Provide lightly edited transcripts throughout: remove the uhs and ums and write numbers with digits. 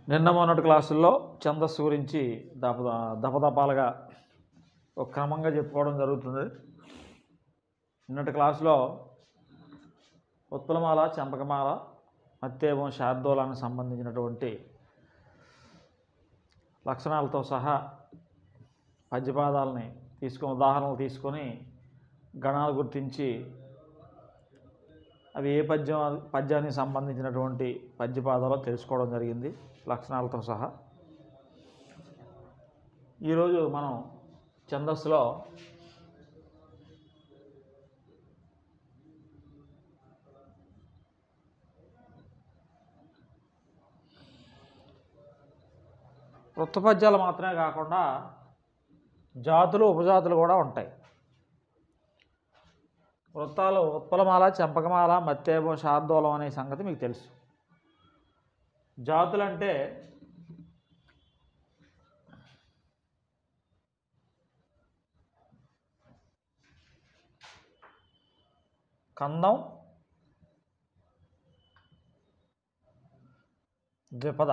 నిన్న మొన్నటి క్లాసుల్లో ఛందస్సు గురించి దపదపాలుగా ఒక క్రమంగా చెప్పుకోవడం జరుగుతుంది. నిన్నటి క్లాసులో ఉత్పలమాల, చంపకమాల, మత్తేవం, శార్దూలానికి సంబంధించినటువంటి లక్షణాలతో సహా పద్యపాదాలని ఉదాహరణలు తీసుకొని గణాలు గుర్తించి అవి ఏ పద్యానికి సంబంధించినటువంటి పద్యపాదాలో తెలుసుకోవడం జరిగింది లక్షణాలతో సహా. ఈరోజు మనం ఛందస్సులో వృత్తపద్యాలు మాత్రమే కాకుండా జాతులు, ఉపజాతులు కూడా ఉంటాయి. వృత్తాలు ఉత్పలమాల, చంపకమాల, మత్తేవం, శార్దూలం అనే సంగతి మీకు తెలుసు. జాతులంటే కందం, ద్విపద.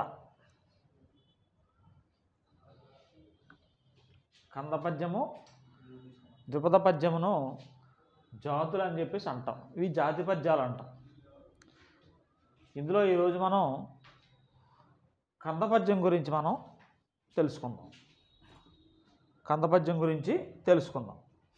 కందపద్యము, ద్విపద పద్యమును జాతులు అని చెప్పేసి అంటాం. ఇవి జాతి పద్యాలు అంటాం. ఇందులో ఈరోజు మనం కందపద్యం గురించి మనం తెలుసుకుందాం. కందపద్యం గురించి తెలుసుకుందాం.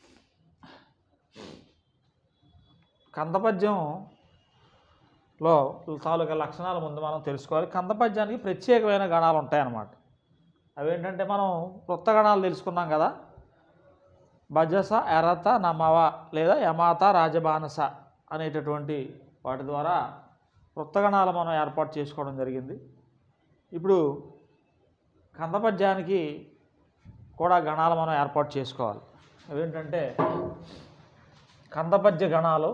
కందపద్యంలో తాలూకా లక్షణాల ముందు మనం తెలుసుకోవాలి. కందపద్యానికి ప్రత్యేకమైన గణాలు ఉంటాయన్నమాట. అవేంటంటే మనం వృత్త గణాలు తెలుసుకున్నాం కదా. భజస, ఎరత, నమవ లేదా యమాత, రాజబానస అనేటటువంటి వాటి ద్వారా వృత్తగణాలు మనం ఏర్పాటు చేసుకోవడం జరిగింది. ఇప్పుడు కందపద్యానికి కూడా గణాలు మనం ఏర్పాటు చేసుకోవాలి. అవేంటంటే కందపద్య గణాలు,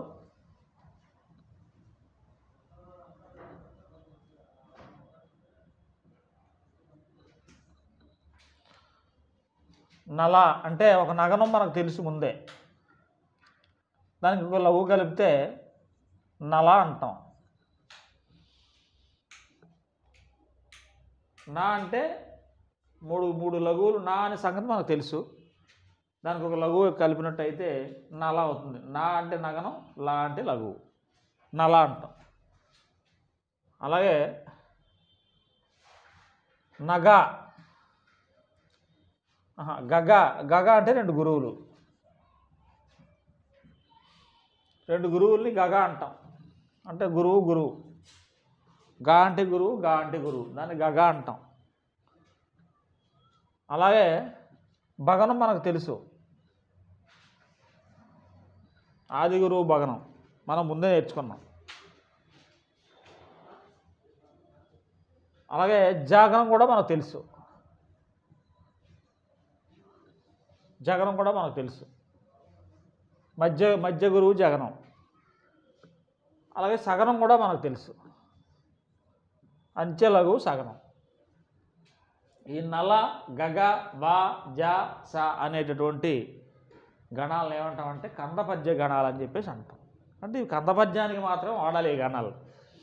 నల అంటే ఒక నగనం మనకు తెలుసు ముందే, దానికి ఒక లఘు కలిపితే నల అంటాం. నా అంటే మూడు లఘువులు నా అనే సంగతి మనకు తెలుసు. దానికి ఒక లఘువు కలిపినట్టయితే నల అవుతుంది. నా అంటే నగనం, లా అంటే లఘువు, నల అంటాం. అలాగే నగ, గగ అంటే రెండు గురువుల్ని గగ అంటాం. అంటే గురువు, గా అంటే గురువు, గా అంటే గురువు, దాన్ని గగ అంటాం. అలాగే భగనం మనకు తెలుసు. ఆది గురువు భగనం మనం ముందే నేర్చుకున్నాం. అలాగే జాగరం కూడా మనకు తెలుసు. జగనం కూడా మనకు తెలుసు. మధ్య గురువు జగనం. అలాగే సగనం కూడా మనకు తెలుసు. అంచెలగు సగనం. ఈ నల, గగ, బా, జ, స అనేటటువంటి గణాలను ఏమంటామంటే కందపద్య గణాలు అని చెప్పేసి అంటాం. అంటే ఇవి కందపద్యానికి మాత్రం వాడాలి ఈ గణాలు.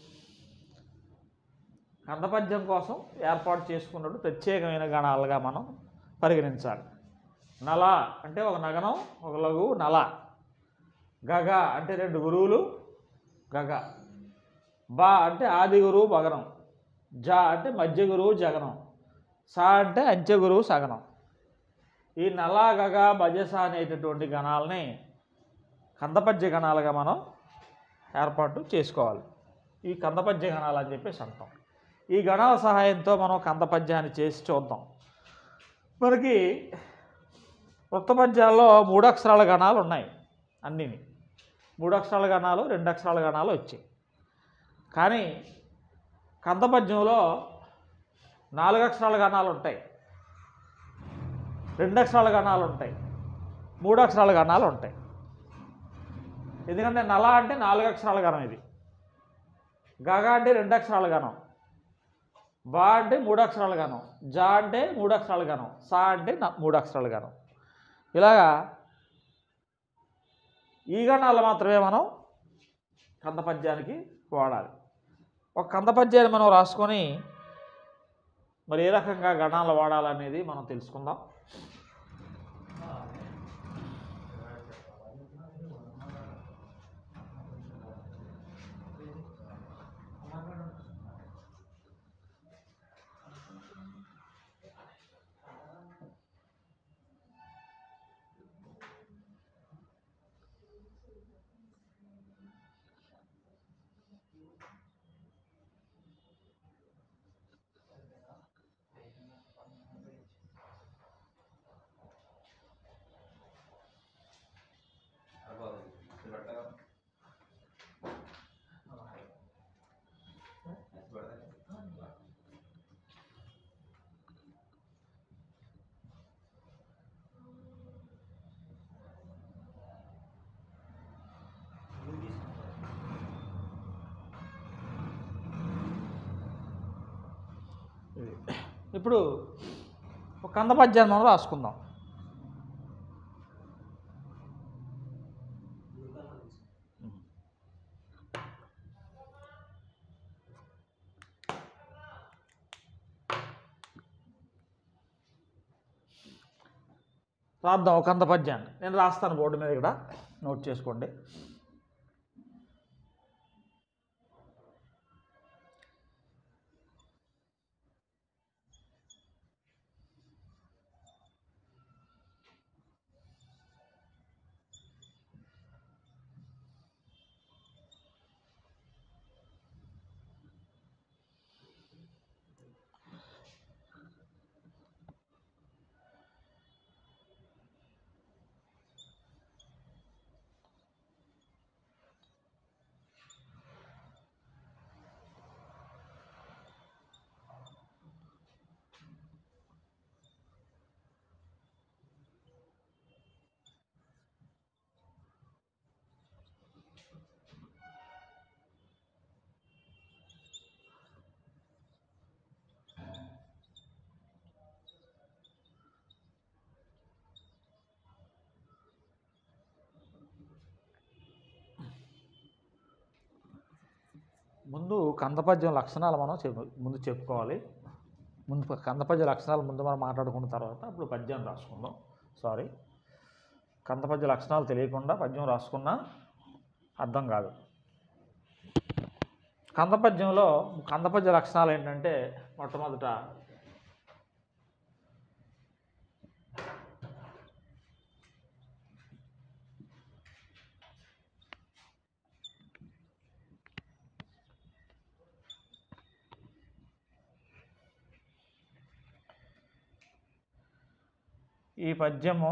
కందపద్యం కోసం ఏర్పాటు చేసుకున్నట్టు ప్రత్యేకమైన గణాలుగా మనం పరిగణించాలి. నల అంటే ఒక నగనం, ఒక లఘువు నల. గగ అంటే రెండు గురువులు గగ. బా అంటే ఆది గురువు భగనం. జ అంటే మధ్య గురువు జగనం. స అంటే అంచె గురువు సగనం. ఈ నల, గగ, భజస అనేటటువంటి గణాలని కందపద్య గణాలుగా మనం ఏర్పాటు చేసుకోవాలి. ఈ కందపద్య గణాలు అని చెప్పేసి అంటాం. ఈ గణాల సహాయంతో మనం కందపద్యాన్ని చేసి చూద్దాం. మనకి వృత్తపద్యాల్లో 3 అక్షరాల గణాలు ఉన్నాయి. అన్నీని 3 అక్షరాల గణాలు, 2 అక్షరాల గణాలు వచ్చాయి. కానీ కందపద్యంలో 4 అక్షరాల గణాలు ఉంటాయి, 2 అక్షరాల గణాలు ఉంటాయి, 3 అక్షరాల గణాలు ఉంటాయి. ఎందుకంటే నల అంటే 4 అక్షరాల గణం, ఇది గగ అంటే 2 అక్షరాల గణం, బా అంటే 3 అక్షరాల గణం, జ అంటే 3 అక్షరాల గణం, స అంటే 3 అక్షరాల గణం. ఇలాగా ఈ గణాలు మాత్రమే మనం కందపద్యానికి వాడాలి. ఒక కందపద్యాన్ని మనం రాసుకొని మరి ఏ రకంగా గణాలు వాడాలనేది మనం తెలుసుకుందాం. ఇప్పుడు ఒక కంద పద్యాన్ని మనం రాసుకుందాం. రాద్దాం ఒక కంద పద్యాన్ని. నేను రాస్తాను బోర్డు మీద, ఇక్కడ నోట్ చేసుకోండి. ముందు కందపద్యం లక్షణాలు మనం ముందు చెప్పుకోవాలి. ముందు కందపద్య లక్షణాలు ముందు మనం మాట్లాడుకున్న తర్వాత అప్పుడు పద్యం రాసుకుందాం. కందపద్య లక్షణాలు తెలియకుండా పద్యం రాసుకున్నా అర్థం కాదు. కందపద్య లక్షణాలు ఏంటంటే, మొట్టమొదట ఈ పద్యము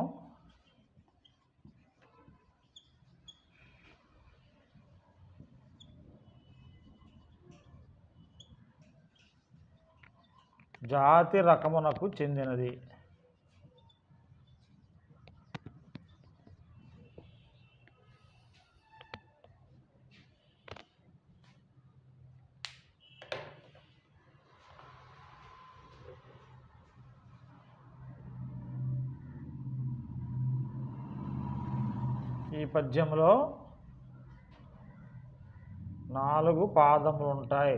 జాతి రకమునకు చెందినది. ఈ పద్యంలో 4 పాదములు ఉంటాయి.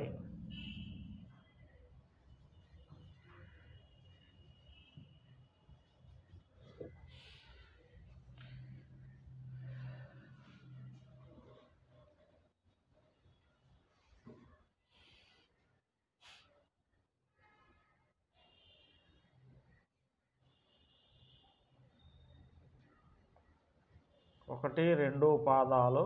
ఒకటి 2 పాదాలు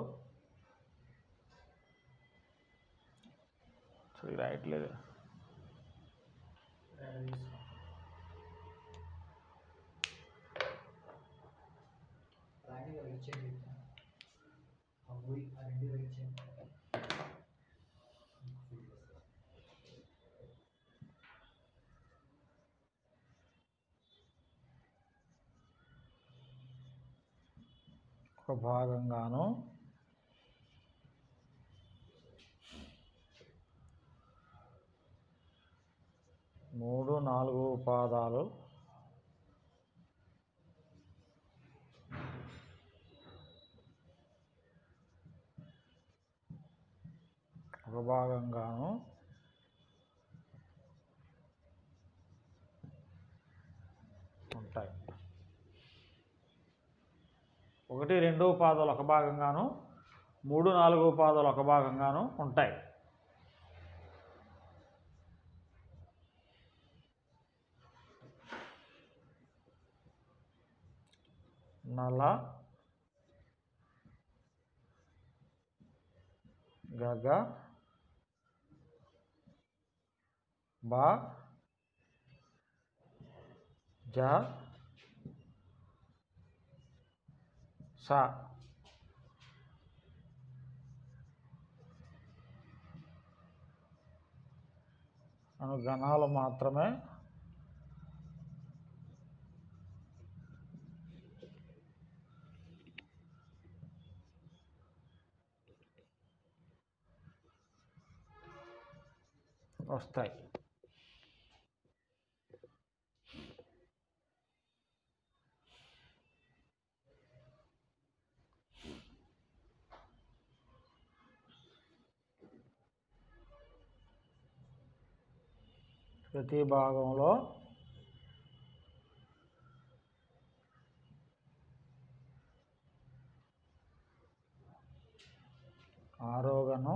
రాయట్లేదు. ఒక భాగంగాను మూడు 4 పాదాలు ఒక భాగంగాను ఉంటాయి. 1, 2 పాదాలు ఒక భాగంగాను 3, 4 పాదాలు ఒక భాగంగాను ఉంటాయి. నల, గగ, బ, జ, స అను గణాలు మాత్రమే వస్తాయి. ప్రతి భాగంలో ఆరోగణం,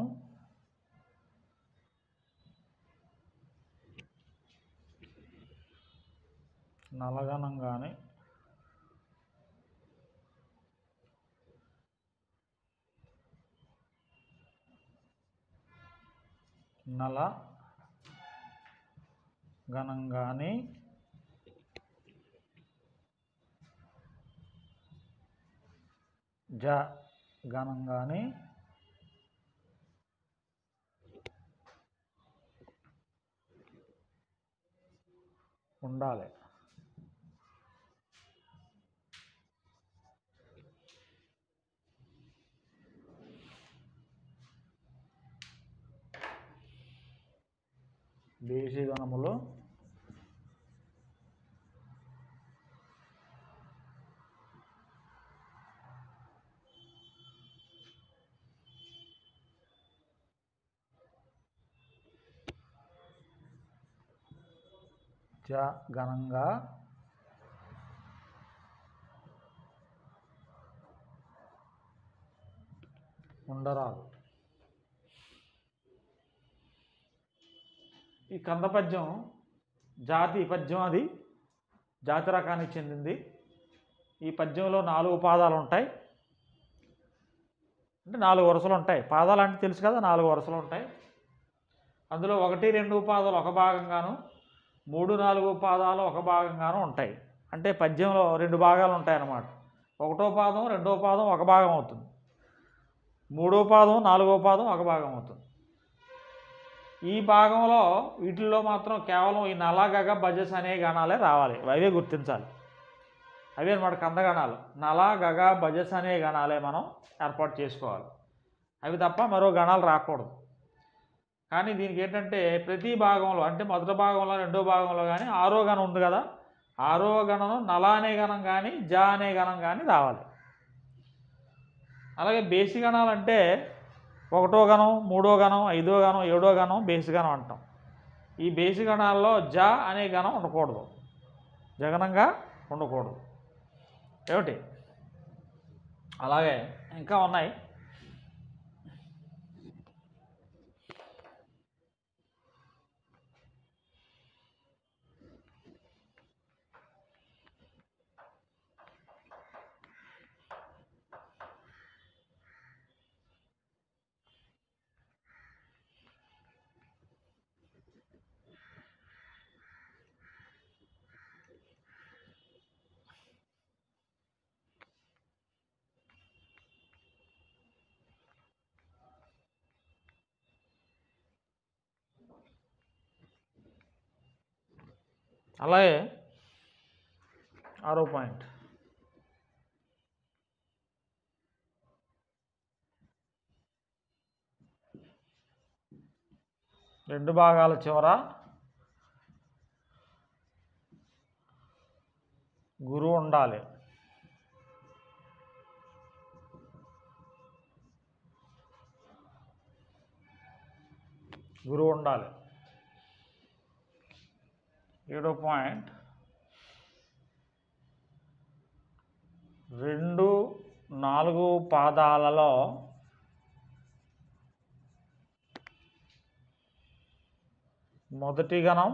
నలగణం కానీ నల గణం కానీ జ గణం కానీ ఉండాలి. బేసి గణములు జ గణంగా ఉండరాదు. ఈ కంద పద్యం జాతి పద్యం, అది జాతి రకానికి చెందింది. ఈ పద్యంలో 4 పాదాలు ఉంటాయి, అంటే 4 వరుసలు ఉంటాయి. పాదాలు అంటే తెలుసు కదా, 4 వరుసలు ఉంటాయి. అందులో 1, 2 పాదాలు ఒక భాగంగాను 3, 4 పాదాలు ఒక భాగంగాను ఉంటాయి. అంటే పద్యంలో 2 భాగాలు ఉంటాయి అన్నమాట. 1వ పాదం 2వ పాదం ఒక భాగం అవుతుంది, 3వ పాదం 4వ పాదం ఒక భాగం అవుతుంది. ఈ భాగంలో వీటిల్లో మాత్రం కేవలం ఈ నల, గగ, బజస్ అనే గణాలే రావాలి. అవే గుర్తించాలి. అవే అన్నమాట కందగణాలు. నల, గగ, బజస్ అనే గణాలే మనం ఏర్పాటు చేసుకోవాలి. అవి తప్ప మరో గణాలు రాకూడదు. కానీ దీనికి ఏంటంటే ప్రతి భాగంలో, అంటే మొదటి భాగంలో 2వ భాగంలో కానీ 6వ గణం ఉంది కదా, 6వ గణం నల అనే గణం కానీ జ అనే గణం కానీ రావాలి. అలాగే బేసి గణాలు అంటే 1వ గణం, 3వ గణం, 5వ గణం, 7వ గణం బేసి గణం అంటాం. ఈ బేసి గణాల్లో జ అనే గణం ఉండకూడదు, జగనంగా ఉండకూడదు. ఏమిటి అలాగే ఇంకా ఉన్నాయి. అలాగే 6వ పాయింట్, రెండు భాగాల చివర గురువు ఉండాలి. గురువు ఉండాలి. 7వ పాయింట్, రెండు 4 పాదాలలో మొదటి గణం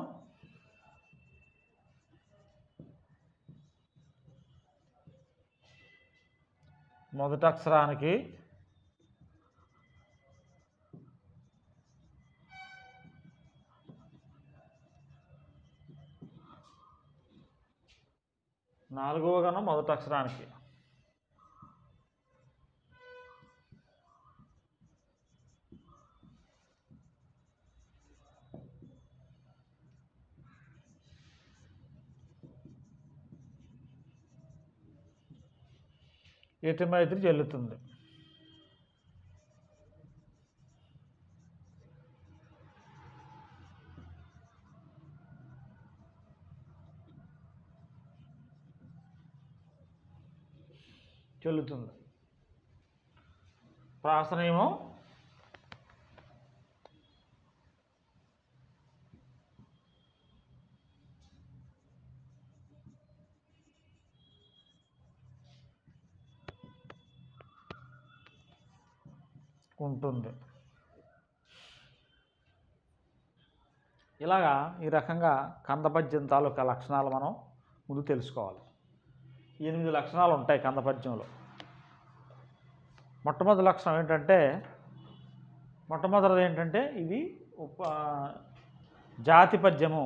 మొదటి అక్షరానికి నాలుగవ గణం మొదటి అక్షరానికి యతిమైత్రి చెల్లుతుంది. ప్రాసనియమం ఉంటుంది. ఇలాగా ఈ రకంగా కందపద్యం తాలూకా లక్షణాలు మనం ముందు తెలుసుకోవాలి. 8 లక్షణాలు ఉంటాయి కందపద్యంలో. మొట్టమొదటి లక్షణం ఏంటంటే మొట్టమొదటిది ఏంటంటే ఇది జాతి పద్యము,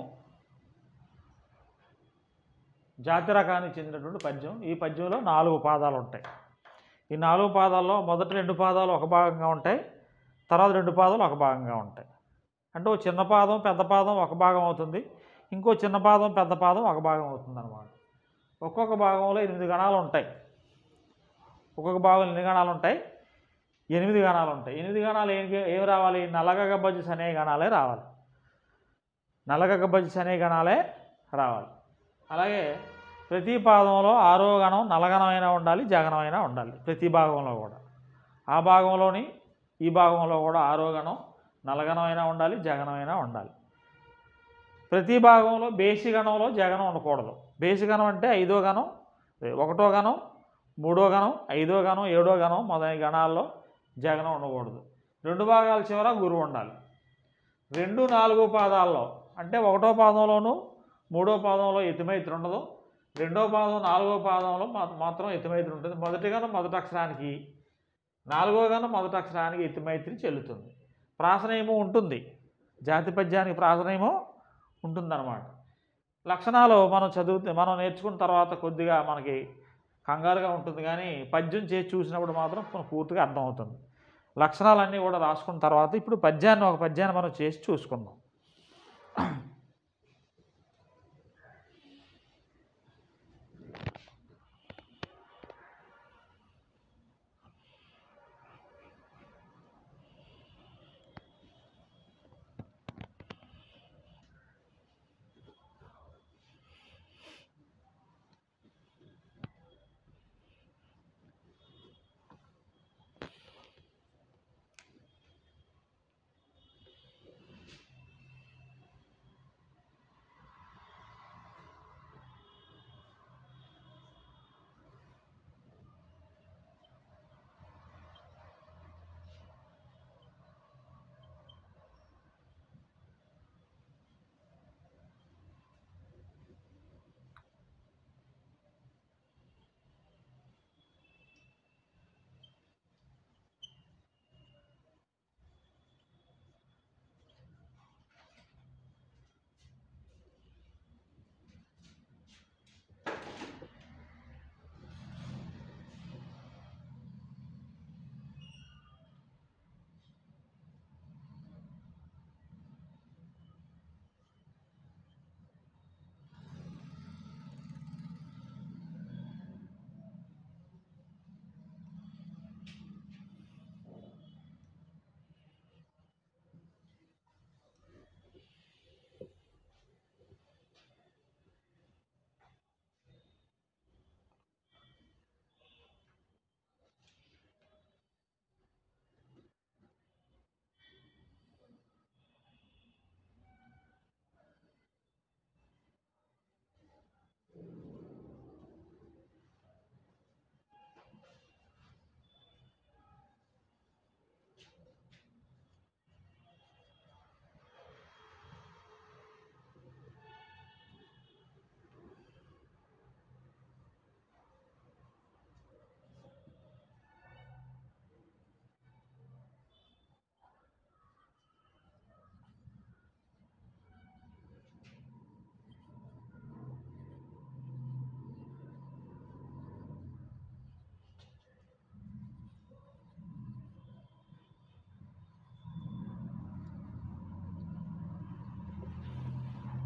జాతి రకానికి చెందినటువంటి పద్యం. ఈ పద్యంలో 4 పాదాలు ఉంటాయి. ఈ 4 పాదాల్లో మొదటి 2 పాదాలు ఒక భాగంగా ఉంటాయి, తర్వాత 2 పాదాలు ఒక భాగంగా ఉంటాయి. అంటే ఒక చిన్న పాదం పెద్ద పాదం ఒక భాగం అవుతుంది, ఇంకో చిన్న పాదం పెద్ద పాదం ఒక భాగం అవుతుంది అన్నమాట. ఒక్కొక్క భాగంలో 8 గణాలు ఉంటాయి. ఒక్కొక్క భాగంలో ఎన్ని గణాలు ఉంటాయి? 8 గణాలు ఉంటాయి. 8 గణాలు ఏమి రావాలి? నలగగబజస్ అనే గణాలే రావాలి. నలగగబజస్ అనే గణాలే రావాలి. అలాగే ప్రతి పాదంలో 6వ గణం నలగణమైనా ఉండాలి, జగనమైనా ఉండాలి. ప్రతి భాగంలో కూడా ఆ భాగంలోని ఈ భాగంలో కూడా 6వ గణం నలగణమైనా ఉండాలి, జగనమైనా ఉండాలి. ప్రతి భాగంలో బేసి గణంలో జగనం ఉండకూడదు. బేసి గణం అంటే 5వ గణం, 1వ గణం, 3వ గణం, 5వ గణం, 7వ గణం మొదలైన గణాల్లో జగనం ఉండకూడదు. 2 భాగాల చివర గురువు ఉండాలి. 2, 4 పాదాల్లో అంటే 1వ పాదంలోనూ 3వ పాదంలో యతిమైత్రి ఉండదు. 2వ పాదం 4వ పాదంలో మాత్రం యతిమైత్రి ఉంటుంది. మొదటి గణం మొదటి అక్షరానికి, 4వ గణం మొదటి అక్షరానికి యతిమైత్రి చెల్లుతుంది. ప్రాసనియమం ఉంటుంది. జాతి పద్యానికి ప్రాసనియమం ఉంటుందన్నమాట. లక్షణాలు మనం నేర్చుకున్న తర్వాత కొద్దిగా మనకి కంగారుగా ఉంటుంది, కానీ పద్యం చేసి చూసినప్పుడు మాత్రం పూర్తిగా అర్థమవుతుంది. లక్షణాలన్నీ కూడా రాసుకున్న తర్వాత ఇప్పుడు ఒక పద్యాన్ని మనం చేసి చూసుకుందాం.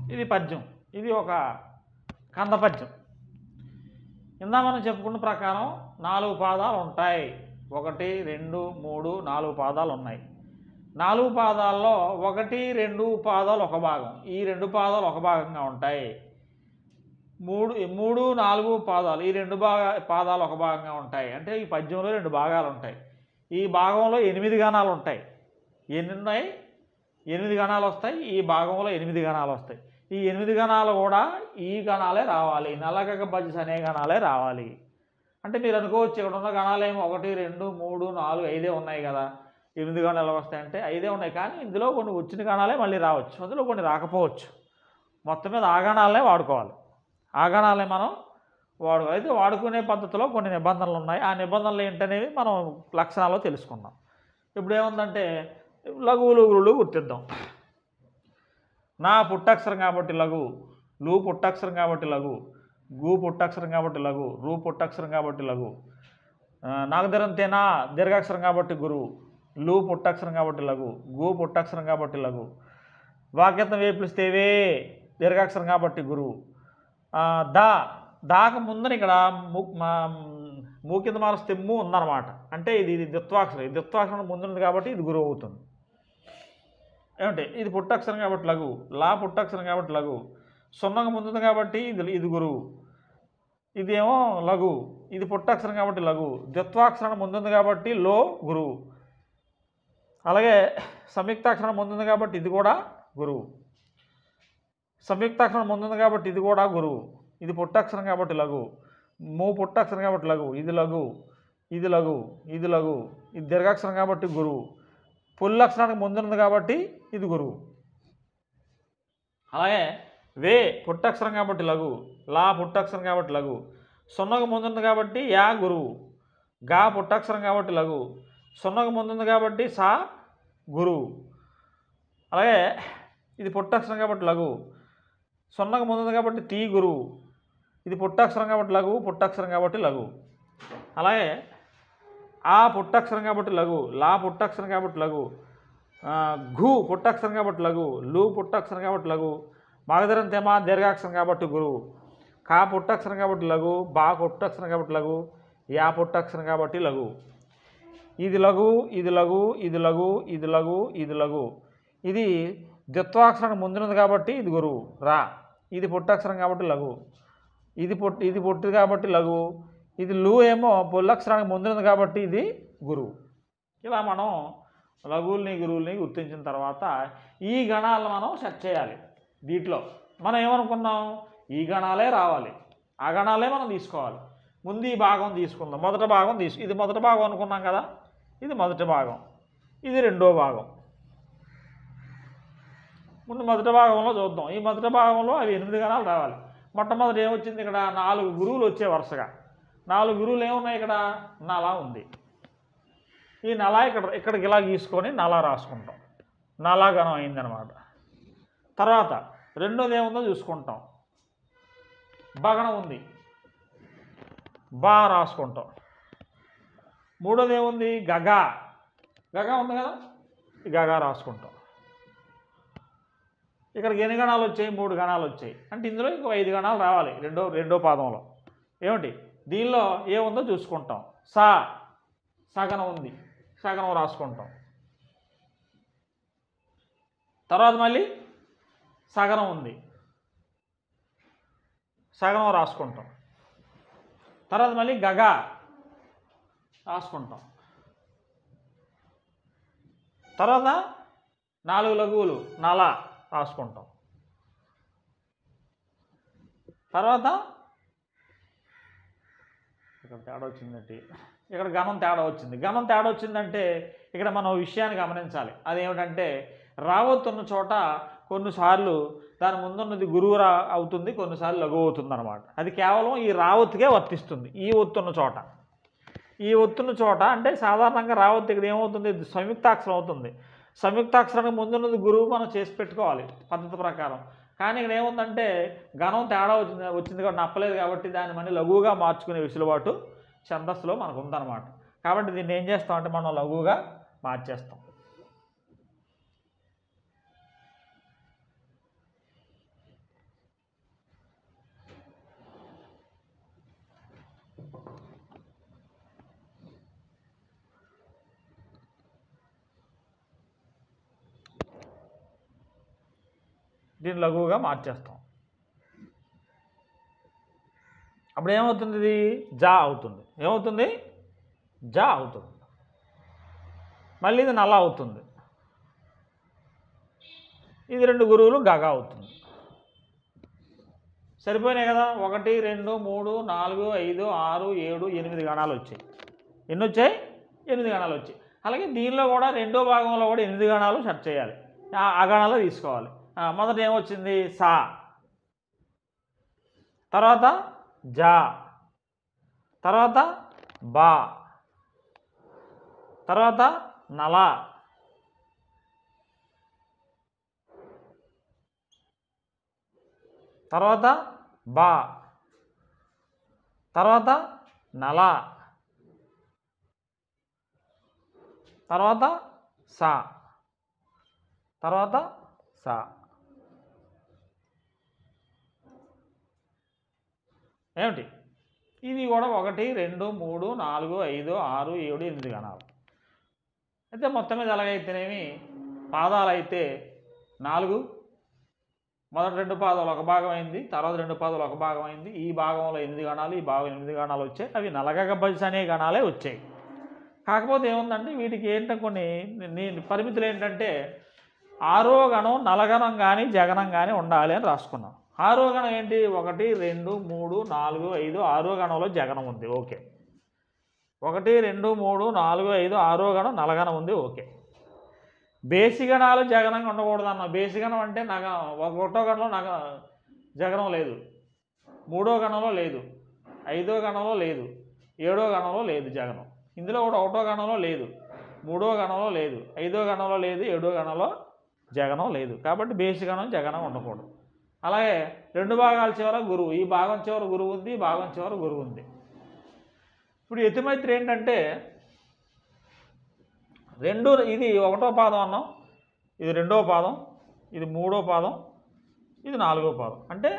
ఇది పద్యం, ఇది ఒక కంద పద్యం. ఇందా మనం చెప్పుకున్న ప్రకారం 4 పాదాలు ఉంటాయి. 1, 2, 3, 4 పాదాలు ఉన్నాయి. 4 పాదాల్లో 1, 2 పాదాలు ఒక భాగం, ఈ 2 పాదాలు ఒక భాగంగా ఉంటాయి. 3, 4 పాదాలు, ఈ 2 పాదాలు ఒక భాగంగా ఉంటాయి. అంటే ఈ పద్యంలో 2 భాగాలు ఉంటాయి. ఈ భాగంలో 8 గణాలు ఉంటాయి. ఎన్ని ఉన్నాయి? 8 గణాలు వస్తాయి. ఈ భాగంలో 8 గణాలు వస్తాయి. ఈ 8 గణాలు కూడా ఈ గణాలే రావాలి, నలగగ బజ్జ అనే గణాలే రావాలి. అంటే మీరు అనుకోవచ్చు, ఇక్కడ ఉన్న గణాలేమో 1, 2, 3, 4, 5 ఉన్నాయి కదా, 8 గణాలు వస్తాయంటే 5 ఉన్నాయి. కానీ ఇందులో కొన్ని వచ్చిన గణాలే మళ్ళీ రావచ్చు, అందులో కొన్ని రాకపోవచ్చు. మొత్తం మీద ఆ గణాలనే వాడుకోవాలి. ఆ గణాలే మనం అయితే వాడుకునే పద్ధతిలో కొన్ని నిబంధనలు ఉన్నాయి. ఆ నిబంధనలు ఏంటనేవి మనం లక్షణాల్లో తెలుసుకుందాం. ఇప్పుడు ఏముందంటే లఘువులు గురువులు గుర్తిద్దాం. నా పుట్టక్షరం కాబట్టి లఘు, లు పుట్టక్షరం కాబట్టి లఘు, గు పుట్టక్షరం కాబట్టి లఘు, రు పుట్టక్షరం కాబట్టి లఘు, నాగదరంతేనా దీర్ఘాక్షరం కాబట్టి గురువు, లు పుట్టక్షరం కాబట్టి లఘు, గు పుట్టక్షరం కాబట్టి లఘు, వాక్యత్వం వేపిస్తేవే దీర్ఘాక్షరం కాబట్టి గురువు, దాక ముందని ఇక్కడ మూ కింద మారుస్తే ము ఉందన్నమాట. అంటే ఇది ద్విత్వాక్షరం, ఈ ద్విత్వాక్షరం ముందుంది కాబట్టి ఇది గురువు అవుతుంది. ఏమంటే ఇది పుట్టక్షరం కాబట్టి లఘు, లా పుట్టక్షరం కాబట్టి లఘు, సున్నగా ముందుంది కాబట్టి ఇది గురువు, ఇదేమో లఘు, ఇది పుట్టక్షరం కాబట్టి లఘు, ద్విత్వాక్షరం ముందుంది కాబట్టి లో గురువు, అలాగే సంయుక్తాక్షరం ముందుంది కాబట్టి ఇది కూడా గురువు, సంయుక్తాక్షరం ముందుంది కాబట్టి ఇది కూడా గురువు, ఇది పుట్టక్షరం కాబట్టి లఘు, మూ పుట్టక్షరం కాబట్టి లఘు, ఇది లఘు, ఇది లఘు, ఇది లఘు, ఇది దీర్ఘాక్షరం కాబట్టి గురువు, పుల్లక్షరానికి ముందుంది కాబట్టి ఇది గురువు. అలాగే వే పుట్టక్షరం కాబట్టి లఘు, లా పుట్టక్షరం కాబట్టి లఘు, సున్నకు ముందుంది కాబట్టి యా గురువు, గా పుట్టక్షరం కాబట్టి లఘు, సున్నకు ముందుంది కాబట్టి సా గురువు. అలాగే ఇది పుట్టక్షరం కాబట్టి లఘు, సున్నకు ముందుంది కాబట్టి తీ గురువు, ఇది పుట్టక్షరం కాబట్టి లఘు, పుట్టక్షరం కాబట్టి లఘు. అలాగే ఆ పుట్టక్షరం కాబట్టి లఘు, లా పుట్టక్షరం కాబట్టి లఘు, ఘు పుట్టక్షరం కాబట్టి లఘు, లు పుట్టక్షరం కాబట్టి లఘు, మాగధరం తెమా దీర్ఘాక్షరం కాబట్టి గురువు, కా పుట్టక్షరం కాబట్టి లఘు, బా పుట్టక్షరం కాబట్టి లఘు, యా పుట్టక్షరం కాబట్టి లఘు. ఇది లఘు, ఇది లఘు, ఇది లఘు, ఇది లఘు, ఇది లఘు, ఇది ద్విత్వాక్షరం ముందున్నది కాబట్టి ఇది గురువు రా, ఇది పుట్టక్షరం కాబట్టి లఘు, ఇది పొట్టిది కాబట్టి లఘు, ఇది లు ఏమో పుల్లక్షరానికి ముందున్నది కాబట్టి ఇది గురువు. ఇలా మనం లఘువుల్ని గురువుల్ని గుర్తించిన తర్వాత ఈ గణాలను మనం సెట్ చేయాలి. దీంట్లో మనం ఏమనుకున్నాం, ఈ గణాలే రావాలి, ఆ గణాలే మనం తీసుకోవాలి. ముందు ఈ భాగం తీసుకుందాం. మొదటి భాగం ఇది మొదటి భాగం అనుకున్నాం కదా, ఇది మొదటి భాగం, ఇది రెండో భాగం. ముందు మొదటి భాగంలో చూద్దాం. ఈ మొదటి భాగంలో అవి 8 గణాలు రావాలి. మొట్టమొదటి ఏమొచ్చింది, ఇక్కడ 4 గురువులు వచ్చే వరుసగా 4 గురువులు ఏమున్నాయి, ఇక్కడ నలా ఉంది. ఈ నల ఇక్కడికి ఇలా గీసుకొని నలా రాసుకుంటాం, నలా గణం అయిందనమాట. తర్వాత రెండోది ఏముందో చూసుకుంటాం, బగణం ఉంది, బా రాసుకుంటాం. మూడోది ఏముంది, గగా ఉంది కదా, ఈ గగా రాసుకుంటాం. ఇక్కడికి ఎన్ని గణాలు వచ్చాయి, 3 గణాలు వచ్చాయి. అంటే ఇందులో ఇంకో 5 గణాలు రావాలి రెండో పాదంలో. ఏమిటి దీనిలో ఏముందో చూసుకుంటాం. సగనం ఉంది, సగనం రాసుకుంటాం. తర్వాత మళ్ళీ సగనం ఉంది, సగనం రాసుకుంటాం. తర్వాత మళ్ళీ గగా రాసుకుంటాం. తర్వాత 4 లఘువులు నల రాసుకుంటాం. తర్వాత ఇక్కడ తేడా వచ్చిందంటే ఇక్కడ గణం తేడా వచ్చింది. గణం తేడా వచ్చిందంటే ఇక్కడ మనం విషయాన్ని గమనించాలి. అదేమిటంటే రావత్తున్న చోట కొన్నిసార్లు దాని ముందున్నది గురువు అవుతుంది, కొన్నిసార్లు లఘువు అవుతుంది అనమాట. అది కేవలం ఈ రావత్తుకే వర్తిస్తుంది. ఈ ఒత్తున్న చోట అంటే సాధారణంగా రావత్తు ఇక్కడ ఏమవుతుంది, సంయుక్తాక్షరం అవుతుంది. సంయుక్తాక్షరానికి ముందున్నది గురువు మనం చేసి పెట్టుకోవాలి పద్ధతి ప్రకారం. కానీ ఇక్కడ ఏముందంటే గణం తేడా వచ్చింది కాబట్టి నప్పలేదు కాబట్టి దాన్ని మళ్ళీ లఘువుగా మార్చుకునే వెసులుబాటు ఛందస్సులో మనకు ఉందన్నమాట. కాబట్టి దీన్ని ఏం చేస్తామంటే మనం లఘువుగా మార్చేస్తాం. దీన్ని లఘువుగా మార్చేస్తాం. అప్పుడు ఏమవుతుంది? ఇది జా అవుతుంది. ఏమవుతుంది? జా అవుతుంది. మళ్ళీ ఇది నల అవుతుంది. ఇది 2 గురువులు గగా అవుతుంది. సరిపోయినాయి కదా. 1 2 3 4 5 6 7 8 గణాలు వచ్చాయి. ఎన్ని వచ్చాయి? 8 గణాలు వచ్చాయి. అలాగే దీనిలో కూడా రెండో భాగంలో కూడా 8 గణాలు సెట్ చేయాలి. ఆ గణాలు తీసుకోవాలి. మొదట ఏమొచ్చింది? సా, తర్వాత జా, తర్వాత బా, తర్వాత నల, తర్వాత బా, తర్వాత నల, తర్వాత సా, తర్వాత సా. ఏమిటి? ఇది కూడా 1 2 3 4 5 6 7 8 గణాలు. అయితే మొత్తం మీద ఎలాగైతేనేమి పాదాలు అయితే 4, మొదటి 2 పాదాలు ఒక భాగం అయింది, తర్వాత 2 పాదాలు ఒక భాగం అయింది. ఈ భాగంలో 8 గణాలు, ఈ భాగం 8 గణాలు వచ్చాయి. అవి నలగగబజ్ అనే గణాలే వచ్చాయి. కాకపోతే ఏముందంటే వీటికి ఏంటంటే కొన్ని పరిమితులు ఏంటంటే 6వ గణం నలగణం కానీ జగనం కానీ ఉండాలి అని రాసుకున్నాం. 6వ గణం ఏంటి? 1 2 3 4 5 6వ గణంలో జగనం ఉంది. ఓకే. 1 2 3 4 5 6వ గణం నలగణం ఉంది. ఓకే. బేసి గణాలు జగనంగా ఉండకూడదు అన్న. బేసి గణం అంటే 1వ గణంలో జగనం లేదు, 3వ గణంలో లేదు, 5వ గణంలో లేదు, 7వ గణంలో లేదు జగనం. ఇందులో కూడా 1వ గణంలో లేదు, 3వ గణంలో లేదు, 5వ గణంలో లేదు, 7వ గణంలో జగనం లేదు. కాబట్టి బేసి గణం జగనం ఉండకూడదు. అలాగే 2 భాగాల చివర గురువు, ఈ భాగం చివర గురువు ఉంది, ఈ భాగం చివర గురువు ఉంది. ఇప్పుడు యతిమైత్రి ఏంటంటే ఇది 1వ పాదం అన్నాం, ఇది 2వ పాదం, ఇది 3వ పాదం, ఇది 4వ పాదం. అంటే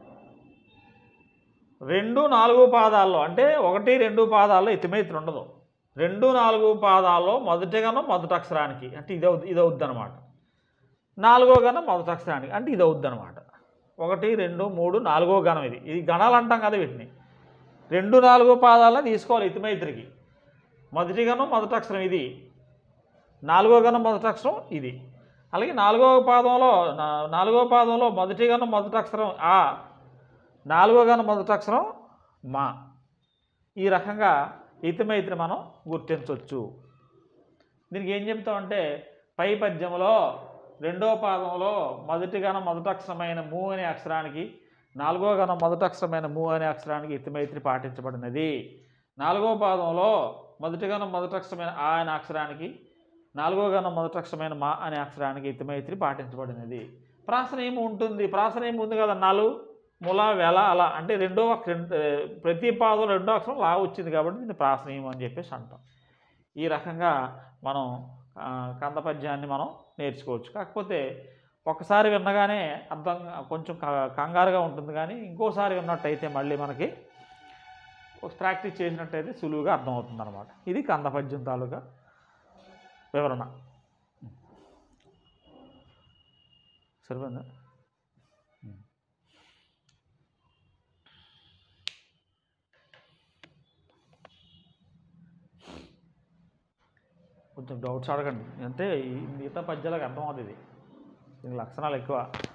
2 4 పాదాల్లో అంటే 1 2 పాదాల్లో యతిమైత్రి ఉండదు. 2 4 పాదాల్లో మొదటి గణం మొదటి అక్షరానికి అంటే ఇది అవుద్ది అనమాట. 4వ గణం మొదటి అక్షరానికి అంటే ఇది అవుద్ది అనమాట. 1 2 3 4వ గణం ఇది గణాలు అంటాం కదా వీటిని. 2 4 పాదాలను తీసుకోవాలి యతిమైత్రికి. మొదటి గణం మొదటి అక్షరం ఇది, 4వ గణం మొదటి అక్షరం ఇది. అలాగే 4వ పాదంలో మొదటి గణం మొదటి అక్షరం ఆ, 4వ గణం మొదటి అక్షరం మా. ఈ రకంగా యతిమైత్రి మనం గుర్తించవచ్చు. దీనికి ఏం చెప్తామంటే పై పద్యంలో 2వ పాదంలో మొదటి గణం మొదటి అక్షరమైన ము అనే అక్షరానికి, 4వ గణం మొదటి అక్షరమైన ము అనే అక్షరానికి యతిమైత్రి పాటించబడినది. 4వ పాదంలో మొదటి గణం మొదటి అక్షరమైన ఆ అనే అక్షరానికి, 4వ గణం మొదటి అక్షరమైన మా అనే అక్షరానికి యతిమైత్రి పాటించబడినది. ప్రాసనేమి ఉంటుంది? ప్రాసనేమి ఉంది కదా, నలు ముల వెల అలా అంటే ప్రతి పాదం 2వ అక్షరం లా వచ్చింది కాబట్టి దీన్ని ప్రాసనీయం అని చెప్పేసి అంటాం. ఈ రకంగా మనం కంద పద్యాన్ని మనం నేర్చుకోవచ్చు. కాకపోతే ఒకసారి విన్నగానే అర్థం కొంచెం కంగారుగా ఉంటుంది, కానీ ఇంకోసారి విన్నట్టయితే మళ్ళీ మనకి ప్రాక్టీస్ చేసినట్టయితే సులువుగా అర్థమవుతుంది అన్నమాట. ఇది కంద పద్యం తాలూకా వివరణ. సరిపోయిందా? కొంచెం డౌట్స్ అడగండి. అంటే ఈ మిగతా పద్యాలకు అర్థం అవుతుంది, దీనికి లక్షణాలు ఎక్కువ.